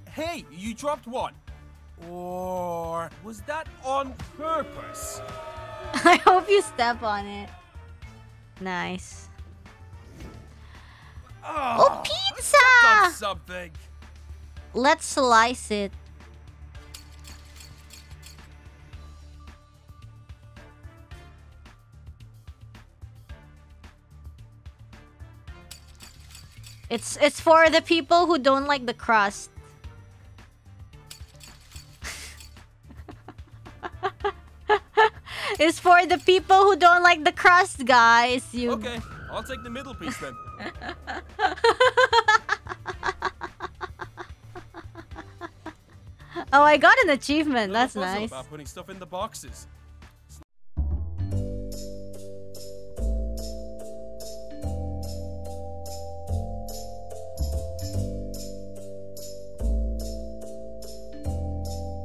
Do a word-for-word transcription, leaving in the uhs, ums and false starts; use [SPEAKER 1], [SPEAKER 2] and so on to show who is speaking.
[SPEAKER 1] Hey, you dropped one. Or was that on purpose?
[SPEAKER 2] I hope you step on it. Nice.
[SPEAKER 1] Oh,
[SPEAKER 2] Oh, pizza!
[SPEAKER 1] on something.
[SPEAKER 2] Let's slice it. It's it's for the people who don't like the crust. It's for the people who don't like the crust, guys. You.
[SPEAKER 1] Okay, I'll take the middle piece then.
[SPEAKER 2] Oh, I got an achievement.
[SPEAKER 1] Little
[SPEAKER 2] That's
[SPEAKER 1] puzzle
[SPEAKER 2] nice.
[SPEAKER 1] about putting stuff in the boxes.